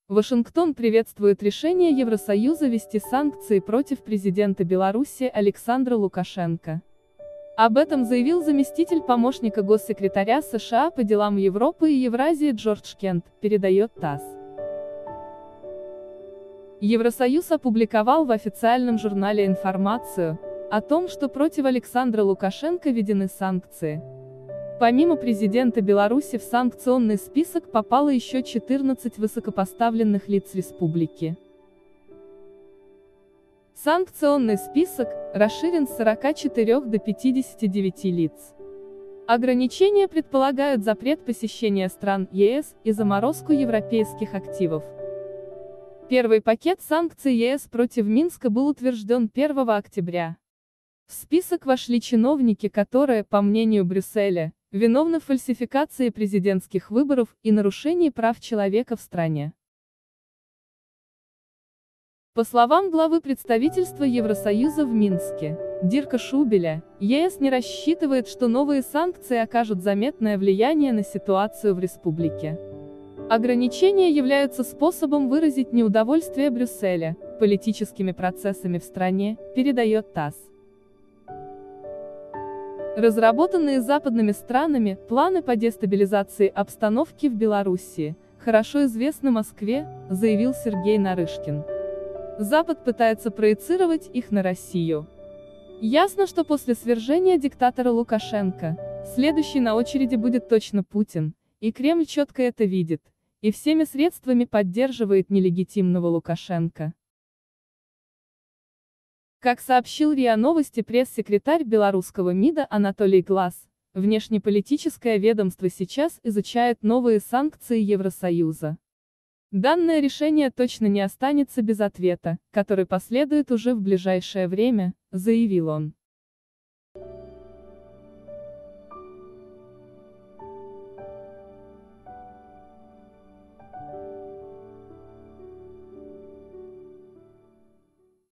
Вашингтон приветствует решение Евросоюза ввести санкции против президента Беларуси Александра Лукашенко. Об этом заявил заместитель помощника госсекретаря США по делам Европы и Евразии Джордж Кент, передает ТАСС. Евросоюз опубликовал в официальном журнале информацию о том, что против Александра Лукашенко введены санкции. Помимо президента Беларуси в санкционный список попало еще 14 высокопоставленных лиц республики. Санкционный список расширен с 44 до 59 лиц. Ограничения предполагают запрет посещения стран ЕС и заморозку европейских активов. Первый пакет санкций ЕС против Минска был утвержден 1 октября. В список вошли чиновники, которые, по мнению Брюсселя, виновны в фальсификации президентских выборов и нарушении прав человека в стране. По словам главы представительства Евросоюза в Минске, Дирка Шубеля, ЕС не рассчитывает, что новые санкции окажут заметное влияние на ситуацию в республике. Ограничения являются способом выразить неудовольствие Брюсселя политическими процессами в стране, передает ТАСС. Разработанные западными странами планы по дестабилизации обстановки в Белоруссии хорошо известны Москве, заявил Сергей Нарышкин. Запад пытается проецировать их на Россию. Ясно, что после свержения диктатора Лукашенко, следующий на очереди будет точно Путин, и Кремль четко это видит, и всеми средствами поддерживает нелегитимного Лукашенко. Как сообщил РИА Новости пресс-секретарь белорусского МИДа Анатолий Глаз, внешнеполитическое ведомство сейчас изучает новые санкции Евросоюза. Данное решение точно не останется без ответа, который последует уже в ближайшее время, заявил он.